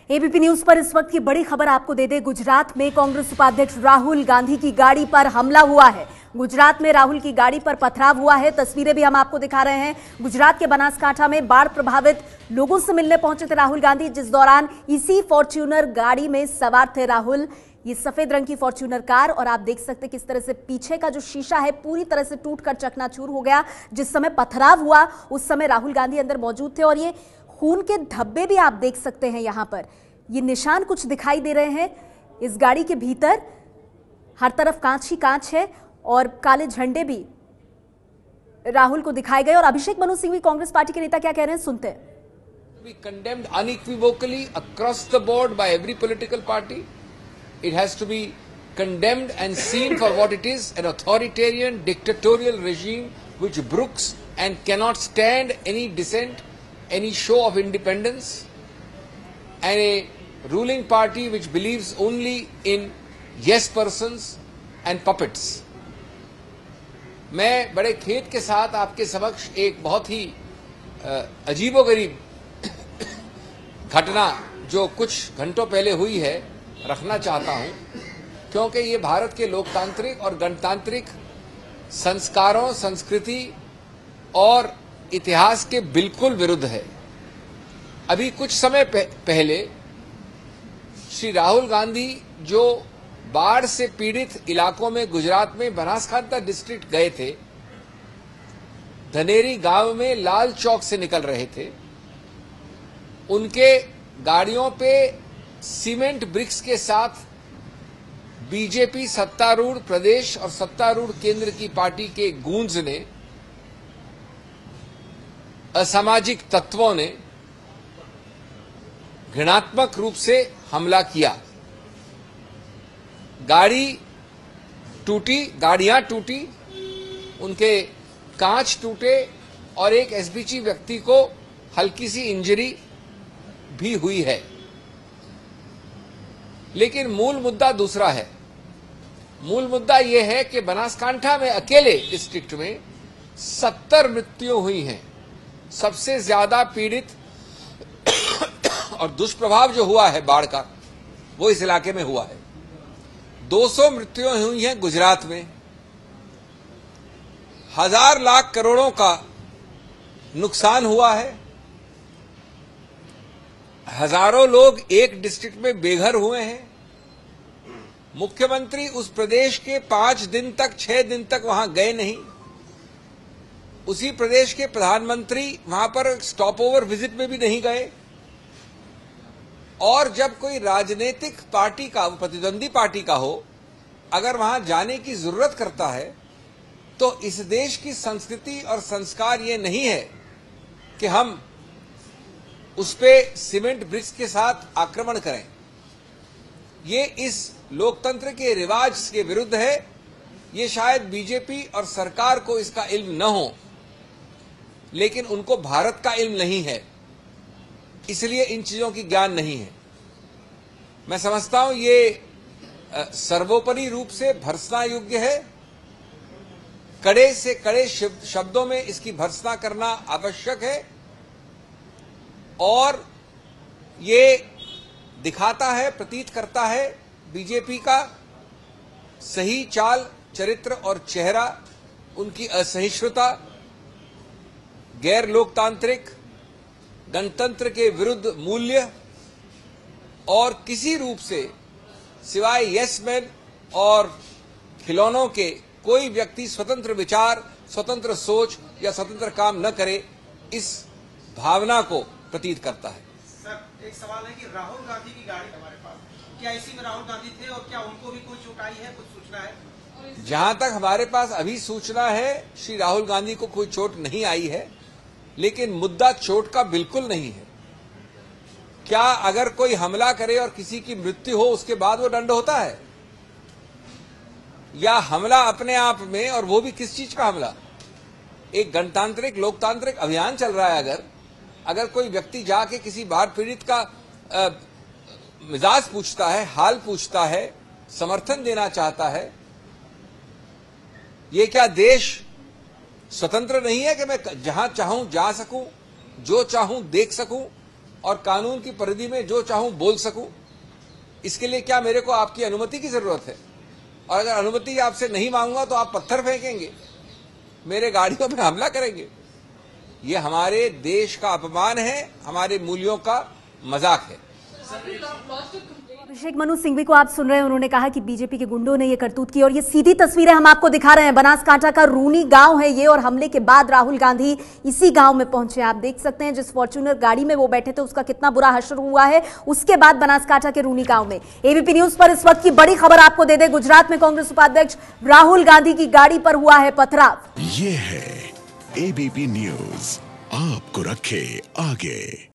ABP news पर इस वक्त की बड़ी खबर आपको दे दे। गुजरात में कांग्रेस उपाध्यक्ष राहुल गांधी की गाड़ी पर हमला हुआ है। गुजरात में राहुल की गाड़ी पर पथराव हुआ है। तस्वीरें भी हम आपको दिखा रहे हैं। गुजरात के बनासकांठा में बाढ़ प्रभावित लोगों से मिलने पहुंचे थे राहुल गांधी, जिस दौरान इसी फॉर्च्यूनर गाड़ी में सवार थे राहुल। ये सफेद रंग की फॉर्च्यूनर कार, और आप देख सकते हैं किस तरह से पीछे का जो शीशा है पूरी तरह से टूटकर चकनाचूर हो गया। जिस समय पथराव हुआ उस समय राहुल गांधी अंदर मौजूद थे, और ये खून के धब्बे भी आप देख सकते हैं। यहां पर ये निशान कुछ दिखाई दे रहे हैं। इस गाड़ी के भीतर हर तरफ कांच ही कांच है और काले झंडे भी राहुल को दिखाए गए। और अभिषेक मनु सिंघवी कांग्रेस पार्टी के नेता क्या कह रहे हैं, सुनते हैं। We condemned unequivocally across the board by every political party. It has to be condemned and seen for what it is, an authoritarian dictatorial regime which brooks and cannot stand any dissent, any show of independence, and a ruling party which believes only in yes persons and puppets. मैं बड़े खेद के साथ आपके समक्ष एक बहुत ही अजीबोगरीब घटना जो कुछ घंटों पहले हुई है रखना चाहता हूं, क्योंकि ये भारत के लोकतांत्रिक और गणतांत्रिक संस्कारों, संस्कृति और इतिहास के बिल्कुल विरुद्ध है। अभी कुछ समय पहले श्री राहुल गांधी जो बाढ़ से पीड़ित इलाकों में गुजरात में बनासकांठा डिस्ट्रिक्ट गए थे, धनेरी गांव में लाल चौक से निकल रहे थे। उनके गाड़ियों पे सीमेंट ब्रिक्स के साथ बीजेपी सत्तारूढ़ प्रदेश और सत्तारूढ़ केंद्र की पार्टी के गूंज ने, असामाजिक तत्वों ने घृणात्मक रूप से हमला किया। गाड़ियां टूटी, उनके कांच टूटे और एक एसबीची व्यक्ति को हल्की सी इंजरी भी हुई है। लेकिन मूल मुद्दा दूसरा है। मूल मुद्दा यह है कि बनासकांठा में अकेले डिस्ट्रिक्ट में 70 मृत्युएं हुई हैं। सबसे ज्यादा पीड़ित और दुष्प्रभाव जो हुआ है बाढ़ का वो इस इलाके में हुआ है। 200 मृत्युएं हुई हैं गुजरात में। हजार लाख करोड़ों का नुकसान हुआ है। हजारों लोग एक डिस्ट्रिक्ट में बेघर हुए हैं। मुख्यमंत्री उस प्रदेश के 5 दिन तक 6 दिन तक वहां गए नहीं। उसी प्रदेश के प्रधानमंत्री वहां पर स्टॉप ओवर विजिट में भी नहीं गए। और जब कोई राजनीतिक पार्टी का, प्रतिद्वंदी पार्टी का हो, अगर वहां जाने की जरूरत करता है तो इस देश की संस्कृति और संस्कार ये नहीं है कि हम उस पे सीमेंट ब्रिक्स के साथ आक्रमण करें। ये इस लोकतंत्र के रिवाज के विरुद्ध है। ये शायद बीजेपी और सरकार को इसका इल्म न हो, लेकिन उनको भारत का इल्म नहीं है, इसलिए इन चीजों की ज्ञान नहीं है। मैं समझता हूं ये सर्वोपरि रूप से भर्त्सना योग्य है। कड़े से कड़े शब्दों में इसकी भर्त्सना करना आवश्यक है, और ये दिखाता है, प्रतीत करता है बीजेपी का सही चाल, चरित्र और चेहरा, उनकी असहिष्णुता, गैर लोकतांत्रिक, गणतंत्र के विरुद्ध मूल्य, और किसी रूप से सिवाय यस मैन और खिलौनों के कोई व्यक्ति स्वतंत्र विचार, स्वतंत्र सोच या स्वतंत्र काम न करे, इस भावना को प्रतीत करता है। सर, एक सवाल है कि राहुल गांधी की गाड़ी हमारे पास, क्या इसी में राहुल गांधी थे और क्या उनको भी कोई चोट आई है, कुछ सूचना है? जहां तक हमारे पास अभी सूचना है, श्री राहुल गांधी को कोई चोट नहीं आई है। लेकिन मुद्दा चोट का बिल्कुल नहीं है। क्या अगर कोई हमला करे और किसी की मृत्यु हो उसके बाद वो दंड होता है? या हमला अपने आप में, और वो भी किस चीज का हमला? एक गणतांत्रिक लोकतांत्रिक अभियान चल रहा है। अगर कोई व्यक्ति जाके किसी बाढ़ पीड़ित का मिजाज पूछता है, हाल पूछता है, समर्थन देना चाहता है, ये क्या देश स्वतंत्र नहीं है कि मैं जहां चाहूं जा सकूं, जो चाहूं देख सकूं और कानून की परिधि में जो चाहूं बोल सकूं, इसके लिए क्या मेरे को आपकी अनुमति की जरूरत है? और अगर अनुमति आपसे नहीं मांगूंगा तो आप पत्थर फेंकेंगे, मेरे गाड़ियों में हमला करेंगे। ये हमारे देश का अपमान है, हमारे मूल्यों का मजाक है। अभिषेक मनु सिंघवी को आप सुन रहे हैं, उन्होंने कहा कि बीजेपी के गुंडों ने ये करतूत की और ये सीधी तस्वीरें हम आपको दिखा रहे हैं। बनासकांठा का रूनी गांव है ये, और हमले के बाद राहुल गांधी इसी गांव में पहुंचे। आप देख सकते हैं जिस फॉर्च्यूनर गाड़ी में वो बैठे थे उसका कितना बुरा हश्र हुआ है। उसके बाद बनासकांठा के रूनी गांव में एबीपी न्यूज पर इस वक्त की बड़ी खबर आपको दे दे, गुजरात में कांग्रेस उपाध्यक्ष राहुल गांधी की गाड़ी पर हुआ है पथराव। ये है एबीपी न्यूज, आपको रखे आगे।